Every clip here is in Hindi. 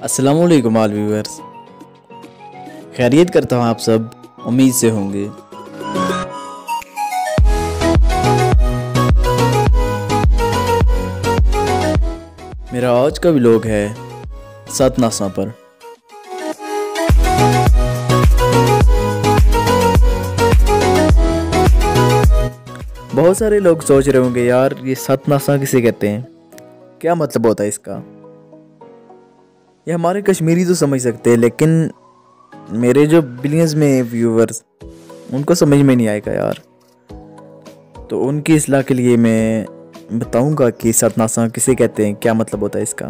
अस्सलाम वालेकुम ऑल व्यूअर्स, खैरियत करता हूँ आप सब उम्मीद से होंगे। मेरा आज का व्लॉग है सात नासा पर। बहुत सारे लोग सोच रहे होंगे यार ये सात नासा किसे कहते हैं, क्या मतलब होता है इसका। ये हमारे कश्मीरी तो समझ सकते हैं, लेकिन मेरे जो बिलियंस में व्यूवर्स उनको समझ में नहीं आएगा यार। तो उनकी इस्लाह के लिए मैं बताऊंगा कि सात नासा किसे कहते हैं, क्या मतलब होता है इसका।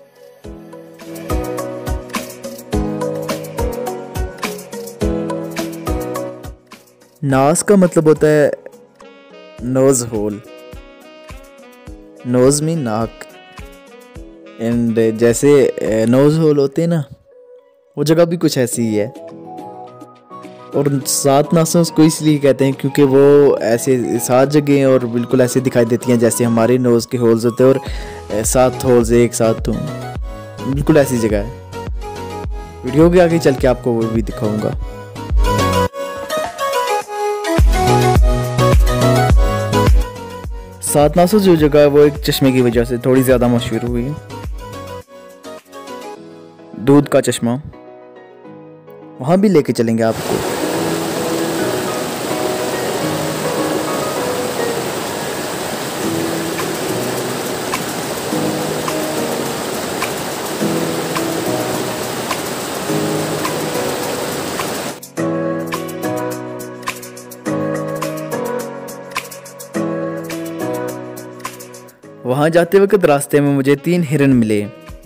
नास का मतलब होता है नोज होल। नोज मीन नाक, एंड जैसे नोज होल होते हैं ना, वो जगह भी कुछ ऐसी ही है। और सात नासा उसको इसलिए कहते हैं क्योंकि वो ऐसे सात जगह और बिल्कुल ऐसे दिखाई देती हैं जैसे हमारे नोज़ के होल्स होते हैं, और सात होल्स एक साथ हों, बिल्कुल ऐसी जगह है। वीडियो के आगे चल के आपको वो भी दिखाऊंगा। सात नासा जो जगह है वो एक चश्मे की वजह से थोड़ी ज़्यादा मशहूर हुई है, दूध का चश्मा। वहाँ भी लेके चलेंगे आपको। वहाँ जाते वक्त रास्ते में मुझे 3 हिरन मिले।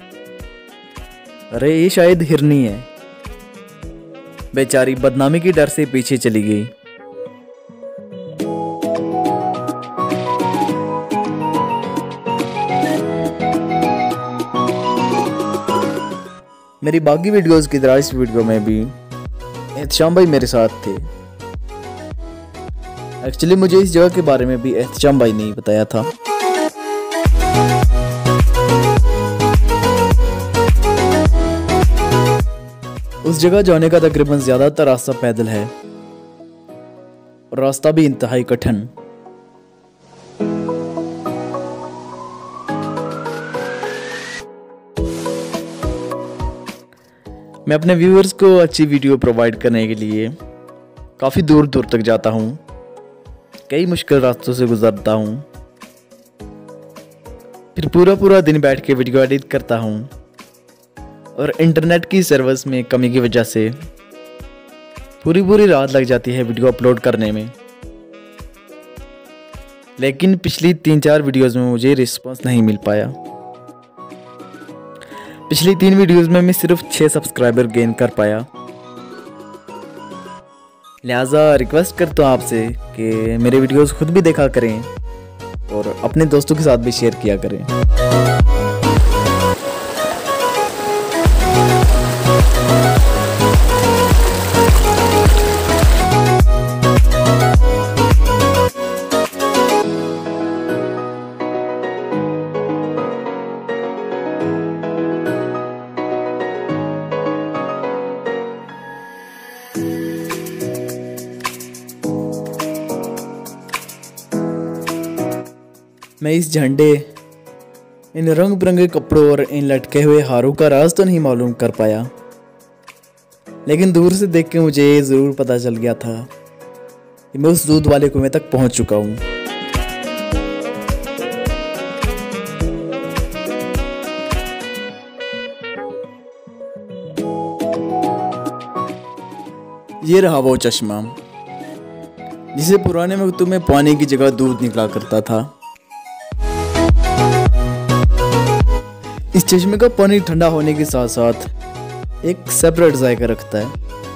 अरे ये शायद हिरनी है, बेचारी बदनामी की डर से पीछे चली गई। मेरी बाकी वीडियोस की तरह इस वीडियो में भी एहतशाम भाई मेरे साथ थे। एक्चुअली मुझे इस जगह के बारे में भी एहतशाम भाई ने ही बताया था। उस जगह जाने का तकरीबन ज़्यादातर रास्ता पैदल है और रास्ता भी इंतहाई कठिन। मैं अपने व्यूअर्स को अच्छी वीडियो प्रोवाइड करने के लिए काफ़ी दूर दूर तक जाता हूँ, कई मुश्किल रास्तों से गुजरता हूँ, फिर पूरा दिन बैठ के वीडियो एडिट करता हूँ, और इंटरनेट की सर्विस में कमी की वजह से पूरी रात लग जाती है वीडियो अपलोड करने में। लेकिन पिछली 3-4 वीडियोस में मुझे रिस्पांस नहीं मिल पाया। पिछली 3 वीडियोस में मैं सिर्फ 6 सब्सक्राइबर गेन कर पाया। लिहाजा रिक्वेस्ट करता हूँ आपसे कि मेरे वीडियोस खुद भी देखा करें और अपने दोस्तों के साथ भी शेयर किया करें। मैं इस झंडे, इन रंग बिरंगे कपड़ों और इन लटके हुए हारों का राज तो नहीं मालूम कर पाया, लेकिन दूर से देख के मुझे ये ज़रूर पता चल गया था कि मैं उस दूध वाले कुएं तक पहुंच चुका हूं। ये रहा वो चश्मा जिसे पुराने वक्तों में पानी की जगह दूध निकला करता था। इस चश्मे का पानी ठंडा होने के साथ साथ एक सेपरेट जायका रखता है।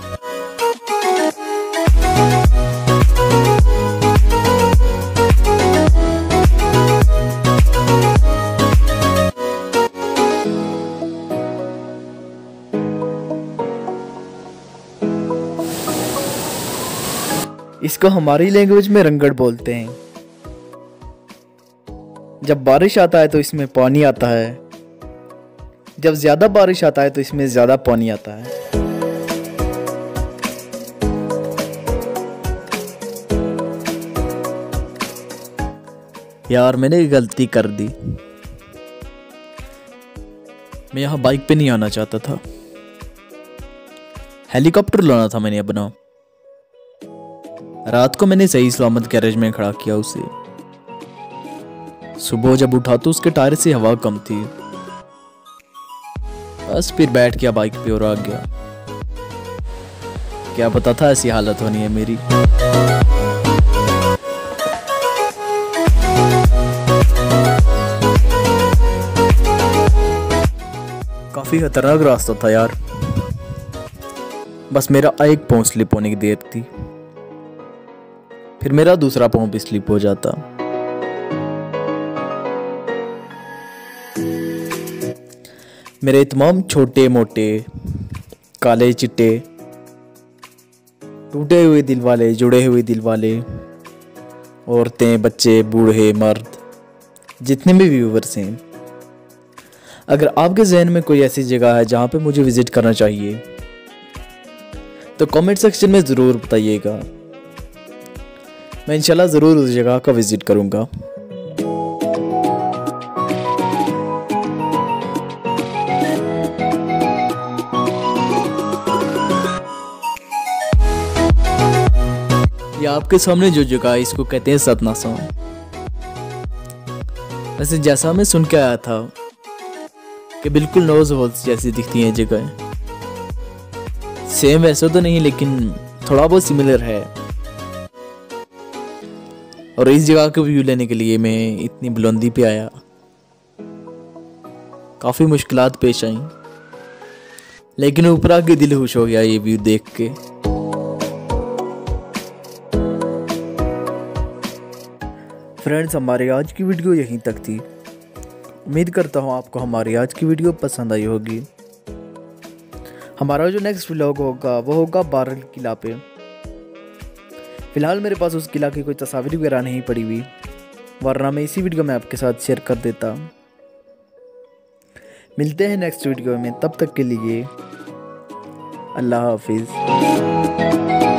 इसको हमारी लैंग्वेज में रंगड़ बोलते हैं। जब बारिश आता है तो इसमें पानी आता है, जब ज़्यादा बारिश आता है तो इसमें ज़्यादा पानी आता है। यार मैंने एक गलती कर दी। मैं यहाँ बाइक पे नहीं आना चाहता था, हेलीकॉप्टर लाना था मैंने अपना। रात को मैंने सही सलामत गैरेज में खड़ा किया उसे। सुबह जब उठा तो उसके टायर से हवा कम थी। बस फिर बैठ गया बाइक पे और आ गया। क्या पता था ऐसी हालत होनी है मेरी। काफी खतरनाक रास्ता था यार। बस मेरा एक पाँव स्लिप होने की देर थी, फिर मेरा दूसरा पाँव भी स्लिप हो जाता। मेरे तमाम छोटे मोटे काले चिट्टे टूटे हुए दिल वाले, जुड़े हुए दिल वाले, औरतें, बच्चे, बूढ़े, मर्द, जितने भी व्यूवर्स हैं, अगर आपके जहन में कोई ऐसी जगह है जहाँ पे मुझे विजिट करना चाहिए तो कमेंट सेक्शन में ज़रूर बताइएगा। मैं इंशाल्लाह ज़रूर उस जगह का विजिट करूँगा। ये आपके सामने जो जगह है इसको कहते हैं सतनासा। वैसे जैसा मैं सुन के आया था कि बिल्कुल नोज होल्स जैसी दिखती हैं जगह। सेम वैसा तो नहीं लेकिन थोड़ा बहुत सिमिलर है। और इस जगह का व्यू लेने के लिए मैं इतनी बुलंदी पे आया। काफ़ी मुश्किलात पेश आई, लेकिन ऊपर आके दिल खुश हो गया ये व्यू देख के। फ्रेंड्स, हमारी आज की वीडियो यहीं तक थी। उम्मीद करता हूँ आपको हमारी आज की वीडियो पसंद आई होगी। हमारा जो नेक्स्ट व्लॉग होगा वो होगा बारल किला पे। फ़िलहाल मेरे पास उस किला की कोई तस्वीर वगैरह नहीं पड़ी हुई, वरना मैं इसी वीडियो में आपके साथ शेयर कर देता। मिलते हैं नेक्स्ट वीडियो में, तब तक के लिए अल्लाह हाफिज़।